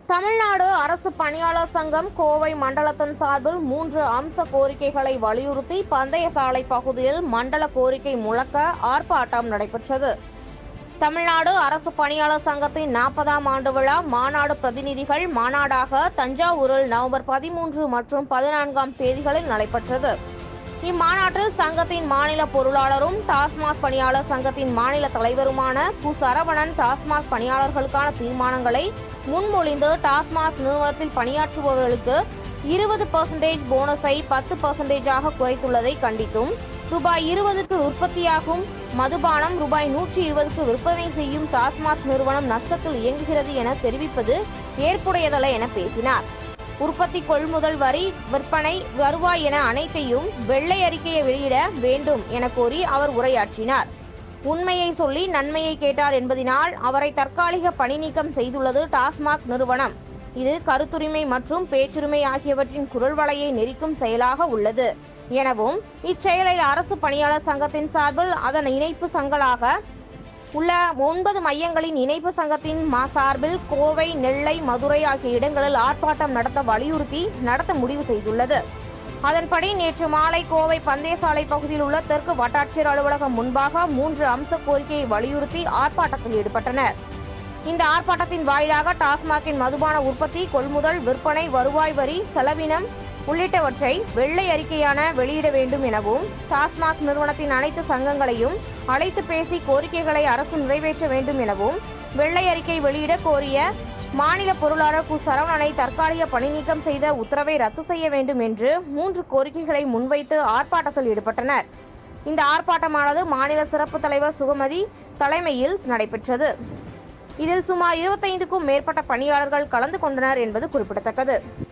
தமிழ்நாடு அரசு பணியாளர் சங்கம் கோவை மண்டலத்தின் சார்பில் 3 அம்ச கோரிக்கைகளை வலியுறுத்தி பந்தயசாலை பகுதியில் மண்டல கோரிக்கை முழக்க ஆர்ப்பாட்டம் நடைபெற்றது. தமிழ்நாடு அரசு பணியாளர் சங்கத்தின் 40ஆம் ஆண்டு விழா மாநாடு பிரதிநிதிகள் மாநாடாக தஞ்சாவூரில் நவம்பர் 13 மற்றும் 14ஆம் தேதிகளில் நடைபெற்றது. இம்மாநாட்டில் சங்கத்தின் மாநில பொருளாளரும் டாஸ்மாக் பணியாளர் சங்கத்தின் மாநில தலைவருமான கு. சரவணன் டாஸ்மாக் பணியாளர்களுக்கான தீர்மானங்களை முன்மொழிந்து டாஸ்மாக் நிறுவனத்தில் பணியாற்றுபவர்களுக்கு 20% போனஸை 10%ஆக குறைத்துள்ளதை கண்டித்தும், ரூபாய் 20க்கு உற்பத்தியாகும் மதுபானம் ரூபாய் 120க்கு விற்பனை செய்யும் டாஸ்மாக் நிறுவனம் நஷ்டத்தில் இயங்குகிறது என தெரிவிப்பது ஏற்புடையதல்ல என பேசினார். உற்பத்தி, கொள்முதல், வரி, விற்பனை, வருவாய் என அனைத்தையும் வெள்ளை அறிக்கையை வெளியிட வேண்டும் என கோரி அவர் உரையாற்றினார். உண்மையை சொல்லி நன்மையை கேட்டார் என்பதனால் அவரை தற்காலிக பணி நீக்கம் செய்துள்ளது டாஸ்மாக் நிறுவனம். இது கருத்துரிமை மற்றும் பேச்சுரிமை ஆகியவற்றின் குரல் வலையை நெரிக்கும் செயலாக உள்ளது எனவும், இச்செயலை அரசு பணியாளர் சங்கத்தின் சார்பில் அதன் இணைப்பு சங்கங்களாக உள்ள 9 மையங்களின் இணைப்பு சங்கத்தின் சார்பில் கோவை, நெல்லை, மதுரை ஆகிய இடங்களில் ஆர்ப்பாட்டம் நடத்த வலியுறுத்தி நடத்த முடிவு செய்துள்ளது. அதன்படி நேற்று மாலை கோவை பந்தயசாலை பகுதியில் உள்ள தெற்கு வட்டாட்சியர் அலுவலகம் முன்பாக 3 அம்ச கோரிக்கையை வலியுறுத்தி ஆர்ப்பாட்டத்தில் ஈடுபட்டனர். இந்த ஆர்ப்பாட்டத்தின் வாயிலாக டாஸ்மாகின் மதுபான உற்பத்தி, கொள்முதல், விற்பனை, வருவாய், வரி, செலவினம் உள்ளிட்டவற்றை வெள்ளை அறிக்கையான வெளியிட வேண்டும் எனவும், டாஸ்மாக் நிறுவனத்தின் அனைத்து சங்கங்களையும் அழைத்து பேசி கோரிக்கைகளை அரசு நிறைவேற்ற வேண்டும் எனவும், வெள்ளை அறிக்கை வெளியிட கோரிய மாநில பொருளாளர் கு. சரவணனை தற்காலிக பணி நீக்கம் செய்த உத்தரவை ரத்து செய்ய வேண்டும் என்று 3 கோரிக்கைகளை முன்வைத்து ஆர்ப்பாட்டத்தில் ஈடுபட்டனர். இந்த ஆர்ப்பாட்டமானது மாநில சிறப்பு தலைவர் சுகமதி தலைமையில் நடைபெற்றது. இதில் சுமார் 25க்கும் மேற்பட்ட பணியாளர்கள் கலந்து கொண்டனர் என்பது குறிப்பிடத்தக்கது.